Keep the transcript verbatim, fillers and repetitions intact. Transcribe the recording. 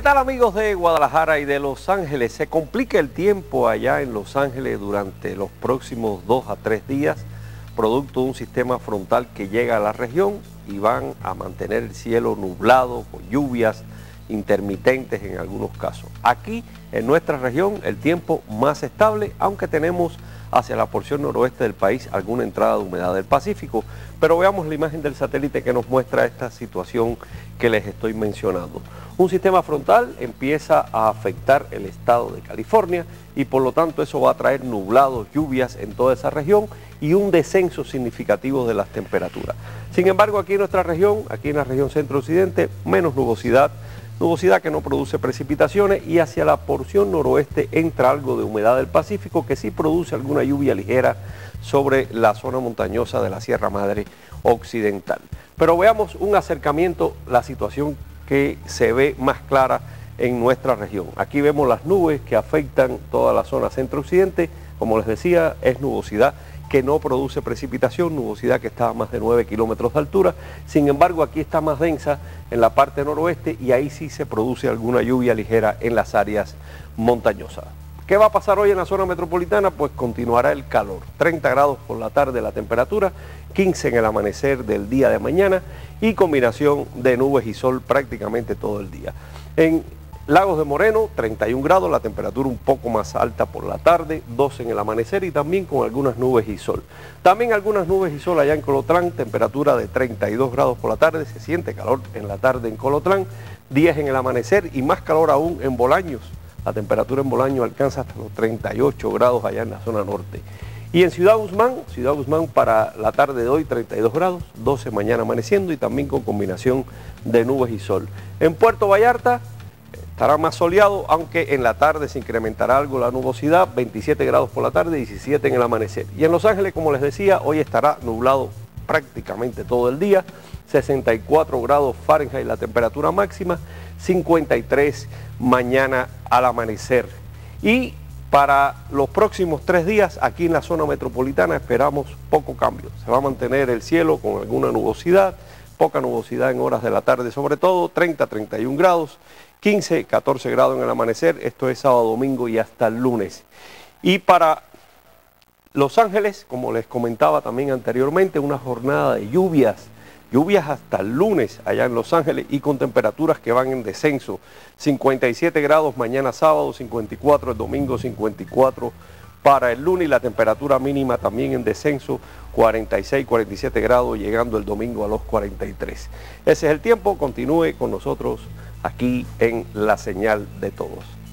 tal, amigos de Guadalajara y de Los Ángeles? Se complica el tiempo allá en Los Ángeles durante los próximos dos a tres días, producto de un sistema frontal que llega a la región y van a mantener el cielo nublado con lluvias intermitentes en algunos casos. Aquí en nuestra región el tiempo más estable, aunque tenemos hacia la porción noroeste del país alguna entrada de humedad del Pacífico, pero veamos la imagen del satélite que nos muestra esta situación que les estoy mencionando. Un sistema frontal empieza a afectar el estado de California y por lo tanto eso va a traer nublados, lluvias en toda esa región y un descenso significativo de las temperaturas. Sin embargo, aquí en nuestra región, aquí en la región centro-occidente, menos nubosidad, nubosidad que no produce precipitaciones, y hacia la porción noroeste entra algo de humedad del Pacífico que sí produce alguna lluvia ligera sobre la zona montañosa de la Sierra Madre Occidental. Pero veamos un acercamiento, la situación que se ve más clara en nuestra región. Aquí vemos las nubes que afectan toda la zona centro-occidente. Como les decía, es nubosidad que no produce precipitación, nubosidad que está a más de nueve kilómetros de altura. Sin embargo, aquí está más densa en la parte noroeste y ahí sí se produce alguna lluvia ligera en las áreas montañosas. ¿Qué va a pasar hoy en la zona metropolitana? Pues continuará el calor. treinta grados por la tarde la temperatura, quince en el amanecer del día de mañana y combinación de nubes y sol prácticamente todo el día. En Lagos de Moreno, treinta y un grados, la temperatura un poco más alta por la tarde, doce en el amanecer y también con algunas nubes y sol. También algunas nubes y sol allá en Colotlán, temperatura de treinta y dos grados por la tarde, se siente calor en la tarde en Colotlán, diez en el amanecer y más calor aún en Bolaños. La temperatura en Bolaños alcanza hasta los treinta y ocho grados allá en la zona norte. Y en Ciudad Guzmán, Ciudad Guzmán para la tarde de hoy treinta y dos grados, doce mañana amaneciendo y también con combinación de nubes y sol. En Puerto Vallarta estará más soleado, aunque en la tarde se incrementará algo la nubosidad, veintisiete grados por la tarde, diecisiete en el amanecer. Y en Los Ángeles, como les decía, hoy estará nublado prácticamente todo el día, sesenta y cuatro grados Fahrenheit la temperatura máxima, cincuenta y tres mañana al amanecer. Y para los próximos tres días, aquí en la zona metropolitana esperamos poco cambio. Se va a mantener el cielo con alguna nubosidad, poca nubosidad en horas de la tarde sobre todo, treinta a treinta y un grados, quince a catorce grados en el amanecer, esto es sábado, domingo y hasta el lunes. Y para Los Ángeles, como les comentaba también anteriormente, una jornada de lluvias, lluvias hasta el lunes allá en Los Ángeles y con temperaturas que van en descenso, cincuenta y siete grados mañana sábado, cincuenta y cuatro el domingo, cincuenta y cuatro para el lunes y la temperatura mínima también en descenso, cuarenta y seis, cuarenta y siete grados, llegando el domingo a los cuarenta y tres. Ese es el tiempo, continúe con nosotros aquí en La Señal de Todos.